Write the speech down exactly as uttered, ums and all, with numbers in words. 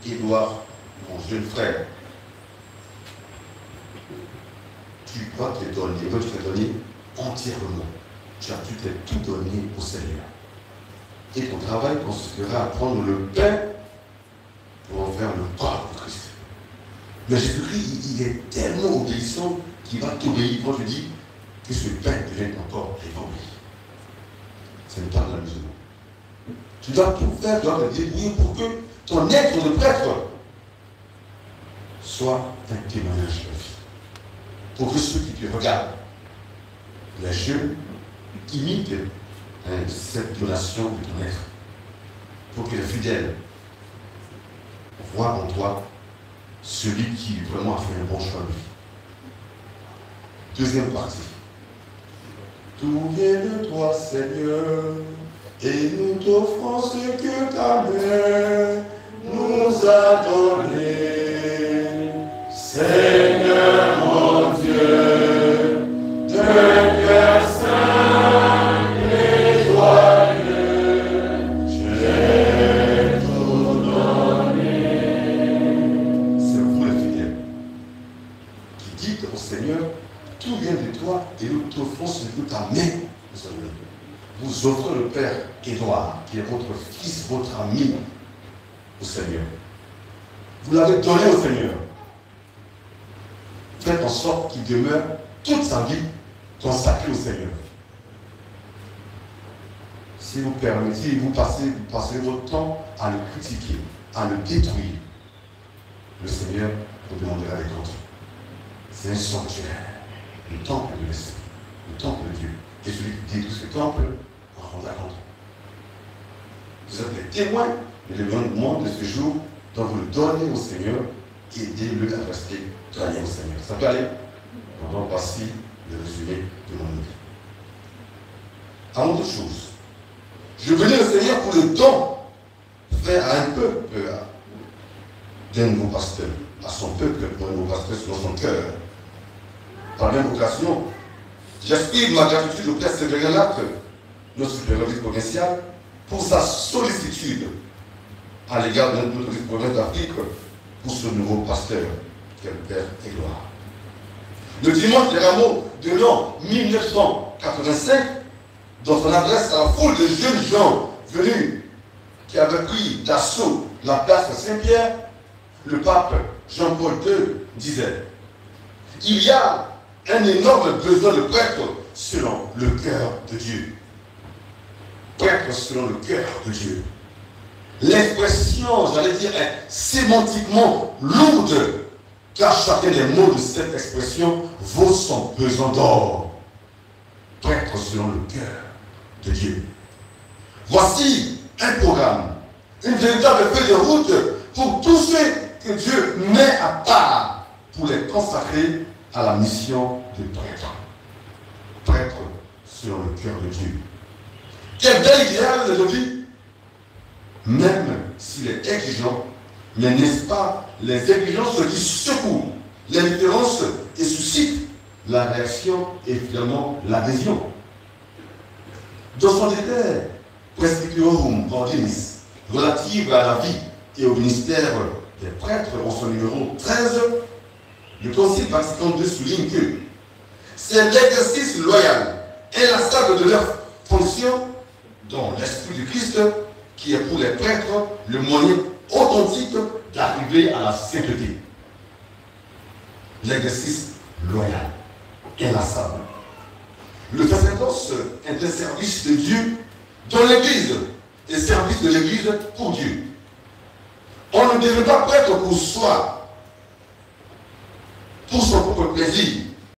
Édouard, mon jeune frère, tu crois te donner, tu te donner entièrement. Tu as tu t'es tout donné au Seigneur. Et ton travail consistera à prendre le pain pour en faire le corps de Christ. Mais Jésus-Christ, il est tellement obéissant qu'il va t'obéir quand je dis que ce pain devienne encore répandu. Ce n'est pas de la musulmane. Tu dois tout faire, tu dois te débrouiller pour que ton être de prêtre soit un témoignage de vie. Pour que ceux qui te regardent, les jeunes, imitent hein, cette donation de ton être. Pour que les fidèles voient en toi celui qui vraiment a fait un bon choix de vie. Deuxième partie. Tout vient de toi, Seigneur, et nous t'offrons ce que ta main nous a donné. Seigneur mon Dieu, d'un cœur saint et joyeux, j'ai tout donné. C'est vous les fidèles qui dites au Seigneur, tout vient de toi et nous t'offrons ce que ta main nous a donné. Vous offrez le Père Édouard, qui est votre fils, votre ami, au Seigneur. Vous l'avez donné au Seigneur. Faites en sorte qu'il demeure toute sa vie consacrée au Seigneur. Si vous permettez, vous passez, vous passez votre temps à le critiquer, à le détruire, le Seigneur vous demandera des comptes. C'est un sanctuaire, le temple de l'Esprit, le temple de Dieu. Et celui qui détruit ce temple en rendra compte. Vous êtes les témoins de l'événement de ce jour dont vous le donnez au Seigneur et aidez-le à rester gagné au Seigneur. Ça peut aller? Donc voici le résumé de mon vie. Avant toute chose, je venais au Seigneur pour le don fait à un peuple, d'un nouveau pasteur, à son peuple, pour un nouveau pasteur selon son cœur. Par l'invocation, j'exprime ma gratitude au Père Séverin Lacre, notre supérieur provincial, pour sa sollicitude à l'égard de notre province d'Afrique pour ce nouveau pasteur, qui est le Père Édouard. Le dimanche des rameaux de l'an mille neuf cent quatre-vingt-cinq, dans son adresse à la foule de jeunes gens venus qui avaient pris d'assaut la place Saint-Pierre, le pape Jean-Paul deux disait: il y a un énorme besoin de prêtres selon le cœur de Dieu. Prêtres selon le cœur de Dieu. L'expression, j'allais dire, est sémantiquement lourde, car chacun des mots de cette expression vaut son pesant d'or. Prêtres selon le cœur de Dieu. Voici un programme, une véritable feuille de route pour tous ceux que Dieu met à part pour les consacrer à la mission de prêtre. Prêtre selon le cœur de Dieu. Quel bel idéal de vie, même s'il est exigeant, mais n'est-ce pas les exigences qui secouent l'indifférence et suscitent la réaction et finalement l'adhésion. Dans son décret Presbyterorum Ordinis, relative à la vie et au ministère des prêtres, en son numéro treize, le Concile Vatican deux souligne que c'est l'exercice loyal, inlassable de leur fonction, dans l'esprit du Christ, qui est pour les prêtres le moyen authentique d'arriver à la sainteté. L'exercice loyal, inlassable. Le sacerdoce est un service de Dieu dans l'Église et service de l'Église pour Dieu. On ne devient pas prêtre pour soi, pour son propre plaisir,